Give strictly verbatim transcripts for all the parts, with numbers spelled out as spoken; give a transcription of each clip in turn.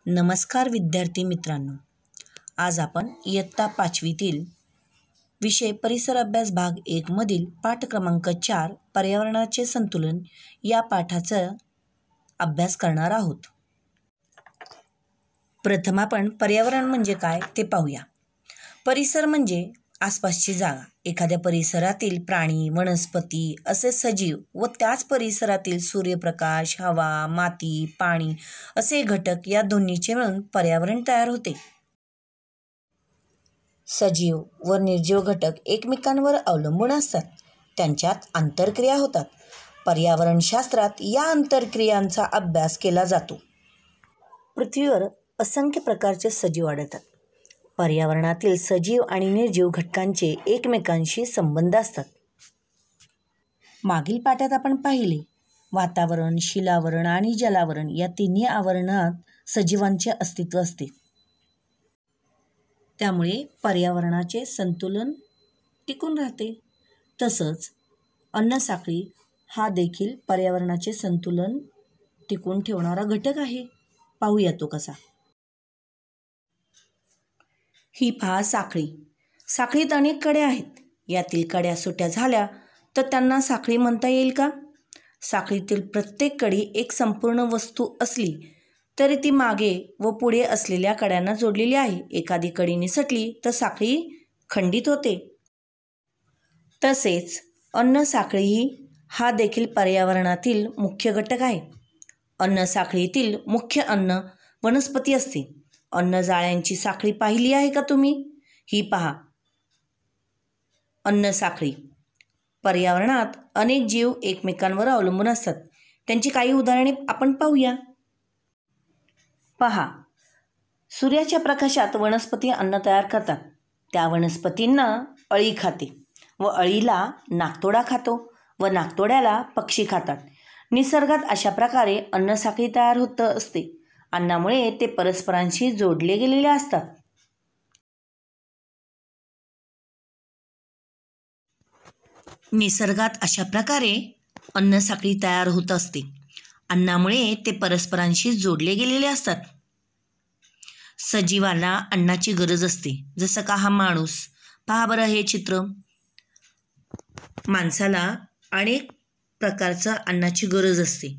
नमस्कार विद्यार्थी मित्रांनो, आज आपण इयत्ता पाचवीतील विषय परिसर अभ्यास भाग एक मधील पाठ क्रमांक चार पर्यावरणाचे संतुलन या पाठाचा अभ्यास करणार आहोत. प्रथम आपण पर्यावरण म्हणजे काय ते पाहूया. परिसर म्हणजे आसपासची जागा, एखाद्या परिसरातील प्राणी, वनस्पती असे सजीव व त्याच परिसरातील सूर्यप्रकाश, हवा, माती, पाणी असे घटक या दोन्हीचे मिळून पर्यावरण तयार होते. सजीव व निर्जीव घटक एकमेकांवर अवलंबून असतात, त्यांच्यात आंतरक्रिया होतात. पर्यावरणशास्त्रात या आंतरक्रियांचा अभ्यास केला जातो. पृथ्वीवर असंख्य प्रकारचे सजीव आढळतात. पर्यावरणातील सजीव आणि निर्जीव घटकांचे एकमेकांशी संबंध असतात. मागील पाठात आपण पाहिले, वातावरण, शिलावरण आणि जलावरण या तिन्ही आवरणात सजीवांचे अस्तित्व असते. त्यामुळे पर्यावरणाचे संतुलन टिकून राहते. तसंच अन्नसाखळी हा देखील पर्यावरणाचे संतुलन टिकून ठेवणारा घटक आहे. पाहूया तो कसा. ही पहा साखळी. साखळीत अनेक कड्या आहेत. यातील कड्या सुट्या झाल्या तर त्यांना साखळी म्हणता येईल का? साखळीतील प्रत्येक कडी एक संपूर्ण वस्तू असली तरी ती मागे व पुढे असलेल्या कड्यांना जोडलेली आहे. एखादी कडी निसटली तर साखळी खंडित होते. तसेच अन्न साखळी हा देखील पर्यावरणातील मुख्य घटक आहे. अन्न साखळीतील मुख्य अन्न वनस्पती असते. अन्न जाळ्यांची साखळी पाहिली आहे का तुम्ही? ही पहा अन्न साखळी. पर्यावरणात अनेक जीव एकमेकांवर अवलंबून असतात. त्यांची काही उदाहरणे आपण पाहूया. पहा, सूर्याच्या प्रकाशात वनस्पती अन्न तयार करतात. त्या वनस्पतींना अळी खाते व अळीला नाकतोडा खातो व नाकतोड्याला पक्षी खातात. निसर्गात अशा प्रकारे अन्न साखळी तयार होत असते. अन्नामुळे ते परस्परांशी जोडले गेलेले असतात. निसर्गात अशा प्रकारे अन्न साखळी तयार होत असते. अन्नामुळे ते परस्परांशी जोडले गेलेले असतात. सजीवाला अन्नाची गरज असते. जसं का हा माणूस पहा बरं, हे चित्र. माणसाला अनेक प्रकारचं अन्नाची गरज असते.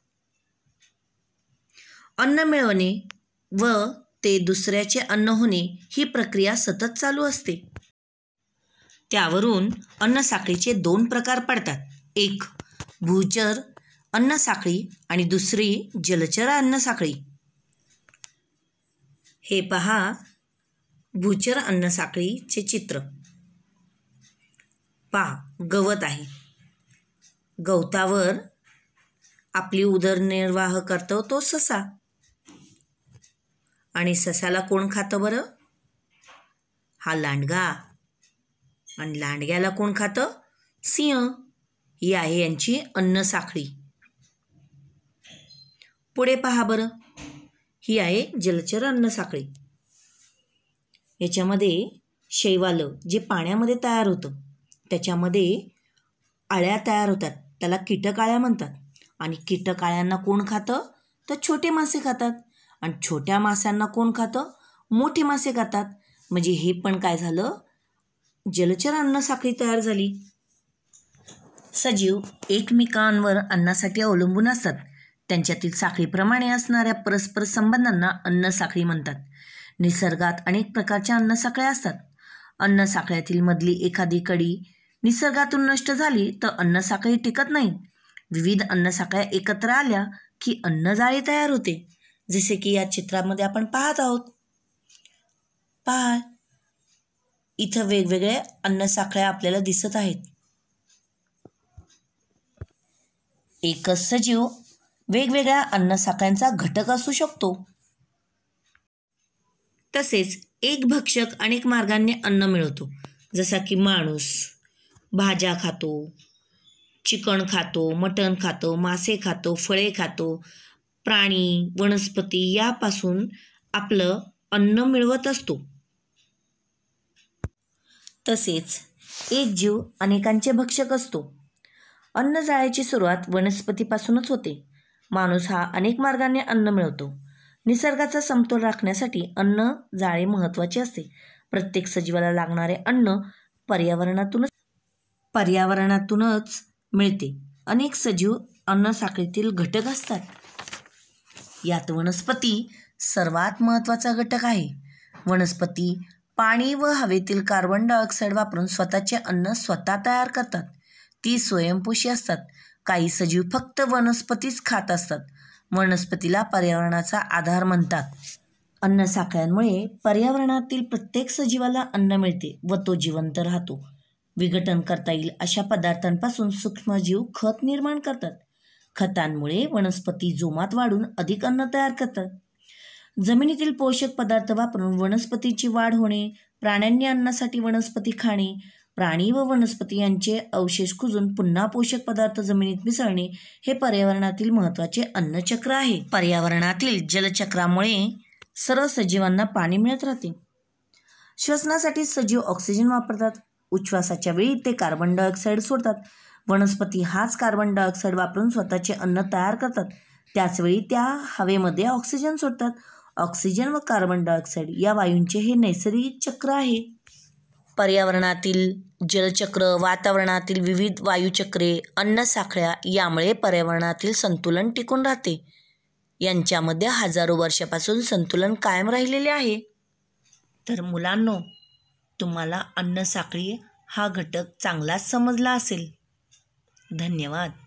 अन्न मिळवणे व ते दुसऱ्याचे अन्न होणे ही प्रक्रिया सतत चालू असते. त्यावरून अन्न साखळीचे दोन प्रकार पडतात. एक भूचर अन्न साखळी आणि दुसरी जलचर अन्न साखळी. हे पहा भूचर अन्न साखळीचे चित्र. पहा, गवत आहे. गवतावर आपली उदरनिर्वाह करतो तो ससा. आणि ससाला कोण खातं बरं? हा लांडगा. आणि लांडग्याला कोण खातं? सिंह. ही आहे यांची अन्न साखळी. पुढे पहा बरं, ही आहे जलचर अन्न साखळी. याच्यामध्ये शैवालं जे पाण्यामध्ये तयार होतं त्याच्यामध्ये आळ्या तयार होतात. त्याला कीटक आळ्या म्हणतात. आणि कीटक आळ्यांना कोण खातं? तर छोटे मासे खातात. आणि छोट्या माशांना कोण खातं? मोठे मासे खातात. म्हणजे हे पण काय झालं? जलचर अन्न साखळी तयार झाली. सजीव एकमेकांवर अन्नासाठी अवलंबून असतात. त्यांच्यातील साखळीप्रमाणे असणाऱ्या परस्पर संबंधांना अन्न साखळी म्हणतात. निसर्गात अनेक प्रकारच्या अन्न साखळ्या असतात. अन्न साखळ्यातील मधली एखादी कडी निसर्गातून नष्ट झाली तर अन्न साखळी टिकत नाही. विविध अन्न साखळ्या एकत्र आल्या की अन्नजाळी तयार होते. जसे की या चित्रामध्ये आपण पाहत आहोत. पहा, इथं वेगवेगळे अन्न साखळ्या आपल्याला दिसत आहेत. एकच सजीव वेगवेगळ्या अन्न साखळ्यांचा घटक असू शकतो. तसेच एक भक्षक अनेक मार्गांनी अन्न मिळवतो. जसा की माणूस भाज्या खातो, चिकन खातो, मटण खातो, मासे खातो, फळे खातो. प्राणी, वनस्पती यापासून आपलं अन्न मिळवत असतो. तसेच एक जीव अनेकांचे भक्षक असतो. अन्न जाळ्याची सुरुवात वनस्पतीपासूनच होते. माणूस हा अनेक मार्गाने अन्न मिळवतो. निसर्गाचा समतोल राखण्यासाठी अन्न जाळे महत्त्वाचे असते. प्रत्येक सजीवाला लागणारे अन्न पर्यावरणातूनच पर्यावरणातूनच मिळते. अनेक सजीव अन्न साखळीतील घटक असतात. यात वनस्पती सर्वात महत्त्वाचा घटक आहे. वनस्पती पाणी व हवेतील कार्बन डायऑक्साईड वापरून स्वतःचे अन्न स्वतः तयार करतात. ती स्वयंपोषी असतात. काही सजीव फक्त वनस्पतीच खात असतात. वनस्पतीला पर्यावरणाचा आधार म्हणतात. अन्न साखळ्यांमुळे पर्यावरणातील प्रत्येक सजीवाला अन्न मिळते व तो जिवंत राहतो. विघटन करता येईल अशा पदार्थांपासून सूक्ष्मजीव खत निर्माण करतात. खतांमुळे वनस्पती जोमात वाढून अधिक अन्न तयार करतात. जमिनीतील पोषक पदार्थ वापरून वनस्पतीची वाढ होणे, प्राण्यांनी अन्नासाठी वनस्पती खाणे, प्राणी व वनस्पती यांचे अवशेष कुजून पुन्हा पोषक पदार्थ जमिनीत मिसळणे हे पर्यावरणातील महत्त्वाचे अन्नचक्र आहे. पर्यावरणातील जलचक्रामुळे सर्व सजीवांना पाणी मिळत राहते. श्वसनासाठी सजीव ऑक्सिजन वापरतात. उच्छ्वासाच्या वेळी ते कार्बन डायऑक्साईड सोडतात. वनस्पती हाच कार्बन डायऑक्साईड वापरून स्वतःचे अन्न तयार करतात. त्याचवेळी त्या हवेमध्ये ऑक्सिजन सोडतात. ऑक्सिजन व कार्बन डायऑक्साईड या वायूंचे हे नैसर्गिक चक्र आहे. पर्यावरणातील जलचक्र, वातावरणातील विविध वायुचक्रे, अन्न साखळ्या यामुळे पर्यावरणातील संतुलन टिकून राहते. यांच्यामध्ये हजारो वर्षापासून संतुलन कायम राहिलेले आहे. तर मुलांनो, तुम्हाला अन्न साखळी हा घटक चांगलाच समजला असेल. धन्यवाद.